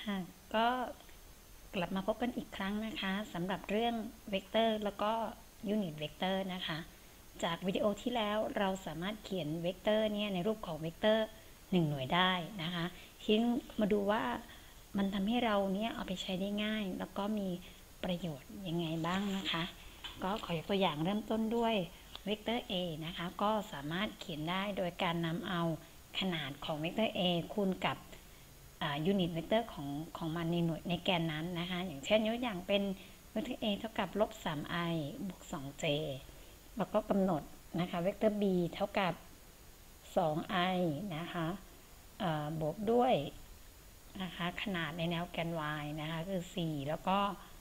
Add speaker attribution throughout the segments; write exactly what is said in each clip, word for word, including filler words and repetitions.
Speaker 1: ค่ะก็กลับมาพบกันอีกครั้งนะคะสำหรับเรื่องเวกเตอร์แล้วก็ยูนิตเวกเตอร์นะคะจากวิดีโอที่แล้วเราสามารถเขียนเวกเตอร์เนี่ยในรูปของเวกเตอร์หนึ่งหน่วยได้นะคะทีนี้มาดูว่ามันทำให้เราเนี่ยเอาไปใช้ได้ง่ายแล้วก็มีประโยชน์ยังไงบ้างนะคะก็ขอยกตัวอย่างเริ่มต้นด้วยเวกเตอร์ a นะคะก็สามารถเขียนได้โดยการนำเอาขนาดของเวกเตอร์ a คูณกับยูนิตเวกเตอร์ของของมันในหน่วยในแกนนั้นนะคะอย่างเช่นยกอย่างเป็นเวกเตอร์ a เท่ากับลบ สาม i บวก สอง j แล้วก็กำหนดนะคะเวกเตอร์ b เท่ากับ สอง i นะคะบวกด้วยนะคะขนาดในแนวแกน y นะคะคือสี่แล้วก็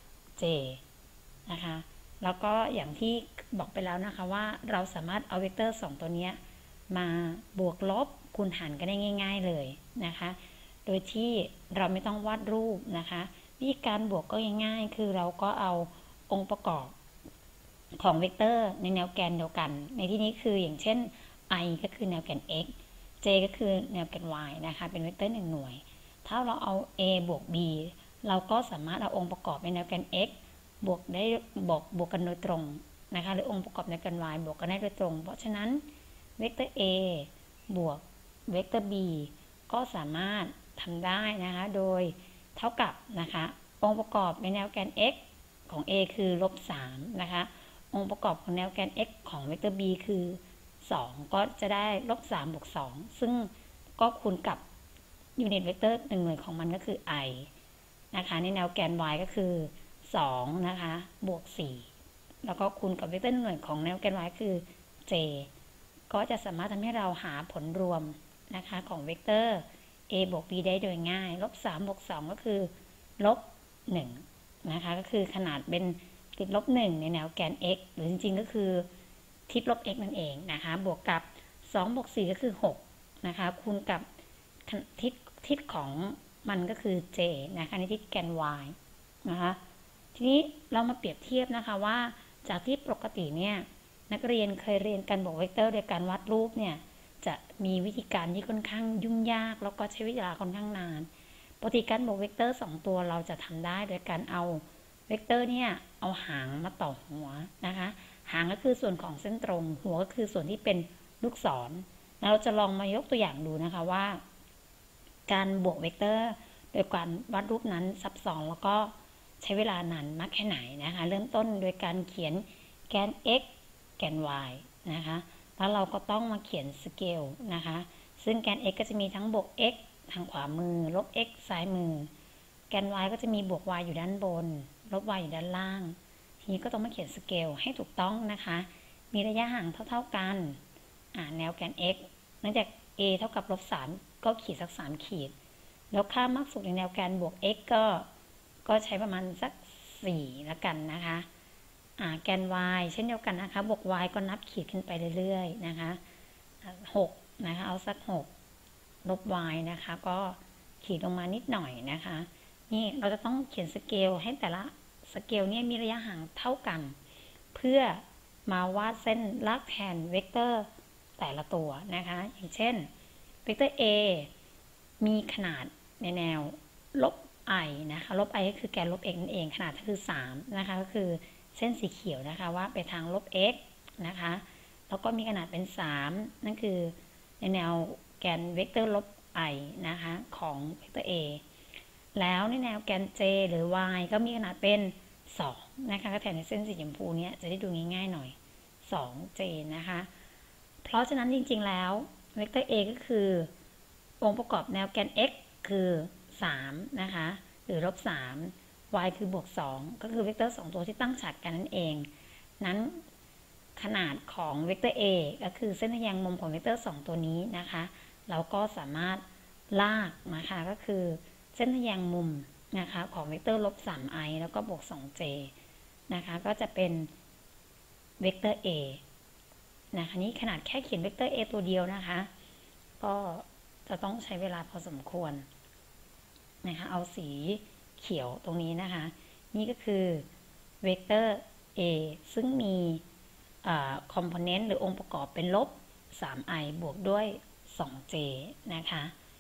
Speaker 1: j นะคะแล้วก็อย่างที่บอกไปแล้วนะคะว่าเราสามารถเอาเวกเตอร์สองตัวนี้มาบวกลบคูณหารกันได้ง่ายๆเลยนะคะโดยที่เราไม่ต้องวาดรูปนะคะวิธีการบวกก็ง่ายๆคือเราก็เอาองค์ประกอบของเวกเตอร์ในแนวแกนเดียวกันในที่นี้คืออย่างเช่น i ก็คือแนวแกน x j ก็คือแนวแกน y นะคะเป็นเวกเตอร์หนึ่งหน่วยถ้าเราเอา a บวก b เราก็สามารถเอาองค์ประกอบในแนวแกน x บวกได้บวกบวกกันโดยตรงนะคะหรือองค์ประกอบในแกน y บวกกันได้โดยตรงเพราะฉะนั้นเวกเตอร์ a บวกเวกเตอร์ b ก็สามารถทำได้นะคะโดยเท่ากับนะคะองค์ประกอบในแนวแกน x ของ a คือลบสามนะคะองค์ประกอบของแนวแกน x ของเวกเตอร์ b คือสองก็จะได้ลบสามบวกสองซึ่งก็คูณกับยูนิตเวกเตอร์หนึ่งหน่วยของมันก็คือ i นะคะในแนวแกน y ก็คือสองนะคะบวกสี่แล้วก็คูณกับเวกเตอร์หน่วยของแนวแกน y คือ j ก็จะสามารถทำให้เราหาผลรวมนะคะของเวกเตอร์ a บวก b ได้โดยง่ายลบสามบวกสองก็คือลบหนึ่งนะคะก็คือขนาดเป็นติดลบหนึ่งในแนวแกน x หรือจริงๆก็คือทิศลบ x นั่นเองนะคะบวกกับสองบวกสี่ก็คือหกนะคะคูณกับทิศทิศของมันก็คือ j นะคะในทิศแกน y นะคะทีนี้เรามาเปรียบเทียบนะคะว่าจากที่ปกติเนี่ยนักเรียนเคยเรียนการบวกเวกเตอร์โดยการวาดรูปเนี่ยจะมีวิธีการที่ค่อนข้างยุ่งยากแล้วก็ใช้เวลาค่อนข้างนานปกติการบวกเวกเตอร์สองตัวเราจะทำได้โดยการเอาเวกเตอร์เนี่ยเอาหางมาต่อหัวนะคะหางก็คือส่วนของเส้นตรงหัวก็คือส่วนที่เป็นลูกศรเราจะลองมายกตัวอย่างดูนะคะว่าการบวกเวกเตอร์โดยการวาดรูปนั้นซับซ้อนแล้วก็ใช้เวลานานมากแค่ไหนนะคะเริ่มต้นโดยการเขียนแกน x แกน y นะคะแล้วเราก็ต้องมาเขียนสเกลนะคะซึ่งแกน x ก็จะมีทั้งบวก x ทางขวามือลบ x ซ้ายมือแกน y ก็จะมีบวก y อยู่ด้านบนลบ y อยู่ด้านล่างทีนี้ก็ต้องมาเขียนสเกลให้ถูกต้องนะคะมีระยะห่างเท่าๆกันแนวแกน x เนื่องจาก a เท่ากับลบสามก็ขีดสักสามขีดแล้วค่ามากสุดในแนวแกนบวก x ก็ก็ใช้ประมาณสักสี่แล้วกันนะคะแกน y เช่นเดียวกันนะคะบวก y ก็นับขีดขึ้นไปเรื่อยๆนะคะหกนะคะเอาสักหกลบ y นะคะก็ขีดลงมานิดหน่อยนะคะนี่เราจะต้องเขียนสเกลให้แต่ละสเกลเนี่ยมีระยะห่างเท่ากันเพื่อมาวาดเส้นลากแทนเวกเตอร์แต่ละตัวนะคะอย่างเช่นเวกเตอร์ a มีขนาดในแนวลบ i นะคะลบ i ก็คือแกนลบ x นั่นเองขนาดก็คือสามนะคะก็คือเส้นสีเขียวนะคะว่าไปทางลบ x นะคะแล้วก็มีขนาดเป็นสามนั่นคือในแนวแกนเวกเตอร์ลบ i นะคะของเวกเตอร์ a แล้วในแนวแกน j หรือ y ก็มีขนาดเป็นสองนะคะก็แทนในเส้นสีชมพูนี้จะได้ดูง่ายๆหน่อย สอง j นะคะเพราะฉะนั้นจริงๆแล้วเวกเตอร์ a ก็คือองค์ประกอบแนวแกน x คือสามนะคะหรือลบสาม y คือบวกสองก็คือเวกเตอร์สองตัวที่ตั้งฉากกันนั่นเองนั้นขนาดของเวกเตอร์ a ก็คือเส้นทะแยงมุมของเวกเตอร์สองตัวนี้นะคะเราก็สามารถลากนะคะก็คือเส้นทะแยงมุมนะคะของเวกเตอร์ลบ สาม i แล้วก็บวก สอง j นะคะก็จะเป็นเวกเตอร์ a นะคะนี่ขนาดแค่เขียนเวกเตอร์ a ตัวเดียวนะคะก็จะต้องใช้เวลาพอสมควรนะคะเอาสีเขียวตรงนี้นะคะนี่ก็คือเวกเตอร์ a ซึ่งมีคอมโพเนนต์หรือองค์ประกอบเป็นลบ สาม i บวกด้วย สอง j นะคะ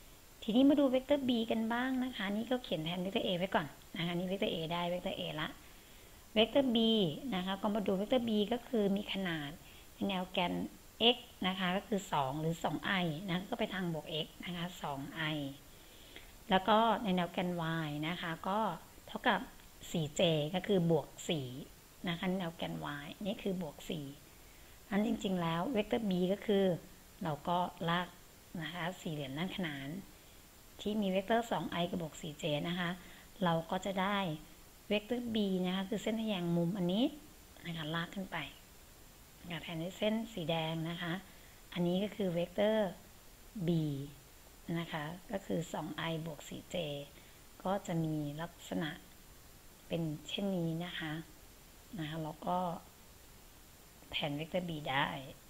Speaker 1: ทีนี้มาดูเวกเตอร์ b กันบ้างนะคะนี่ก็เขียนแทนเวกเตอร์ a ไว้ก่อนนะคะนี่เวกเตอร์ a ได้เวกเตอร์ a ละเวกเตอร์ b นะคะก็มาดูเวกเตอร์ b ก็คือมีขนาดแนวแกน x นะคะก็คือสองหรือ สอง i นะก็ไปทางบวก x นะคะ สอง i แล้วก็ในแนวแกน y นะคะก็เท่ากับ สี่ เจ ก็คือบวก สี่นะคะแนวแกน y นี่คือบวก สี่นั้นจริงๆแล้วเวกเตอร์ b ก็คือเราก็ลากนะคะสี่เหลี่ยมด้านขนานที่มีเวกเตอร์ สอง i กับบวก สี่ เจ นะคะเราก็จะได้เวกเตอร์ b นะคะคือเส้นทะแยงมุมอันนี้นะคะลากขึ้นไปแทนด้วยเส้นสีแดงนะคะอันนี้ก็คือเวกเตอร์ b นะคะก็คือ สอง i บวก สี่ เจ ก็จะมีลักษณะเป็นเช่นนี้นะคะนะคะแล้วก็แทนเวกเตอร์ b ได้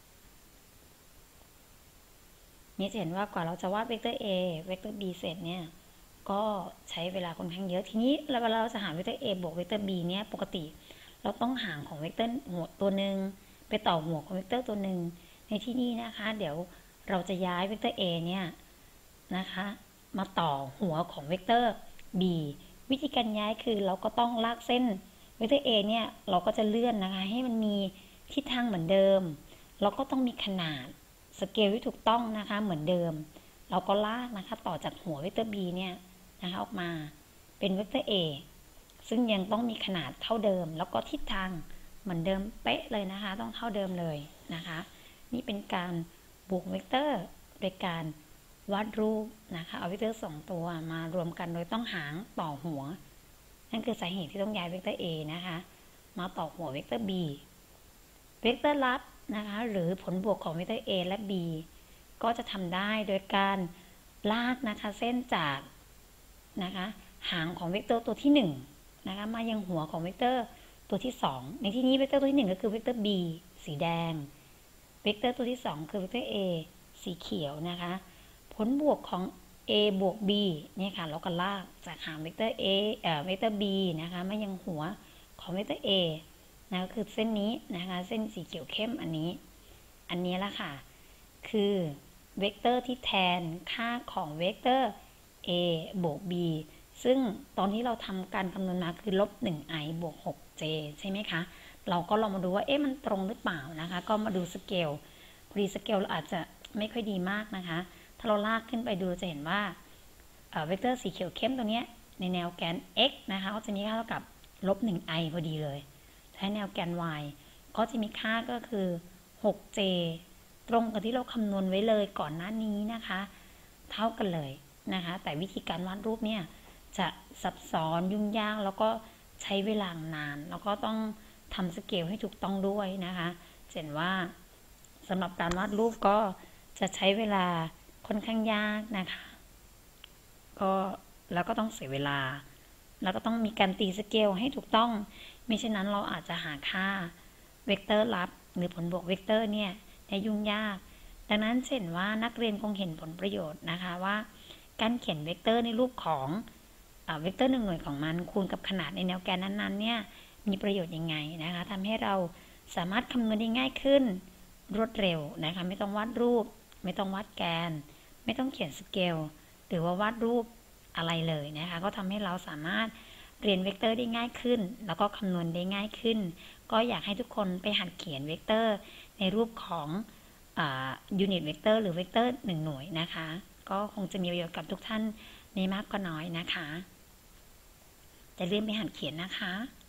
Speaker 1: นี่จะเห็นว่ากว่าเราจะวาดเวกเตอร์ a เวกเตอร์ b เสร็จเนี่ยก็ใช้เวลาค่อนข้างเยอะทีนี้เวลาเราจะหาเวกเตอร์ a บวกเวกเตอร์ b เนี่ยปกติเราต้องหางของเวกเตอร์หัวตัวหนึ่งไปต่อหัวของเวกเตอร์ตัวหนึ่งในที่นี้นะคะเดี๋ยวเราจะย้ายเวกเตอร์ a เนี่ยนะคะมาต่อหัวของเวกเตอร์ b วิธีการย้ายคือเราก็ต้องลากเส้นเวกเตอร์ a เนี่ยเราก็จะเลื่อนนะคะให้มันมีทิศทางเหมือนเดิมเราก็ต้องมีขนาดสเกลที่ถูกต้องนะคะเหมือนเดิมเราก็ลากนะคะต่อจากหัวเวกเตอร์ b เนี่ยนะคะออกมาเป็นเวกเตอร์ a ซึ่งยังต้องมีขนาดเท่าเดิมแล้วก็ทิศทางเหมือนเดิมเป๊ะเลยนะคะต้องเท่าเดิมเลยนะคะนี่เป็นการบวกเวกเตอร์โดยการวาดรูปนะคะเอาเวกเตอร์สองตัวมารวมกันโดยต้องหางต่อหัวนั่นคือสาเหตุที่ต้องย้ายเวกเตอร์ a นะคะมาต่อหัวเวกเตอร์ b เวกเตอร์ลับนะคะหรือผลบวกของเวกเตอร์ a และ b ก็จะทำได้โดยการลากนะคะเส้นจากนะคะหางของเวกเตอร์ตัวที่หนึ่งนะคะมายังหัวของเวกเตอร์ตัวที่สองในที่นี้เวกเตอร์ตัวที่หนึ่งก็คือเวกเตอร์ b สีแดงเวกเตอร์ตัวที่สองคือเวกเตอร์ a สีเขียวนะคะผลบวกของ a บวก b เนี่ยค่ะเราก็ลากจากหางเวกเตอร์ a เอ่อเวกเตอร์ b นะคะมายังหัวของเวกเตอร์ a นะก็คือเส้นนี้นะคะเส้นสีเขียวเข้มอันนี้อันนี้ละค่ะคือเวกเตอร์ที่แทนค่าของเวกเตอร์ a บวก b ซึ่งตอนที่เราทำการคำนวณมาคือลบ หนึ่ง i บวก หก j ใช่ไหมคะเราก็ลองมาดูว่าเอ๊ะมันตรงหรือเปล่านะคะก็มาดูสเกลพอดีสเกลเราอาจจะไม่ค่อยดีมากนะคะถ้าเราลากขึ้นไปดูจะเห็นว่าเวกเตอร์สีเขียวเข้มตัวนี้ในแนวแกน x นะคะก็จะมีค่าเท่ากับลบ หนึ่ง i พอดีเลยใช้แนวแกน y ก็จะมีค่าก็คือ หก เจ ตรงกับที่เราคำนวณไว้เลยก่อนหน้านี้นะคะเท่ากันเลยนะคะแต่วิธีการวาดรูปเนี่ยจะซับซ้อนยุ่งยากแล้วก็ใช้เวลานานแล้วก็ต้องทำสเกลให้ถูกต้องด้วยนะคะเห็นว่าสำหรับการวาดรูปก็จะใช้เวลาค่อนข้างยากนะคะก็แล้วก็ต้องเสียเวลาแล้วก็ต้องมีการตีสเกลให้ถูกต้องมิฉะนั้นเราอาจจะหาค่าเวกเตอร์ลับหรือผลบวกเวกเตอร์เนี่ยได้ยุ่งยากดังนั้นเห็นว่านักเรียนคงเห็นผลประโยชน์นะคะว่าการเขียนเวกเตอร์ในรูปของเวกเตอร์หนึ่งหน่วยของมันคูณกับขนาดในแนวแกนนั้นๆเนี่ยมีประโยชน์ยังไงนะคะทำให้เราสามารถคำนวณได้ง่ายขึ้นรวดเร็วนะคะไม่ต้องวาดรูปไม่ต้องวาดแกนไม่ต้องเขียนสเกลหรือว่าวาดรูปอะไรเลยนะคะก็ทำให้เราสามารถเรียนเวกเตอร์ได้ง่ายขึ้นแล้วก็คำนวณได้ง่ายขึ้นก็อยากให้ทุกคนไปหัดเขียนเวกเตอร์ในรูปของยูนิตเวกเตอร์หรือเวกเตอร์หนึ่งหน่วยนะคะก็คงจะมีประโยชน์กับทุกท่านไม่มากก็น้อยนะคะอย่าลืมไปหัดเขียนนะคะ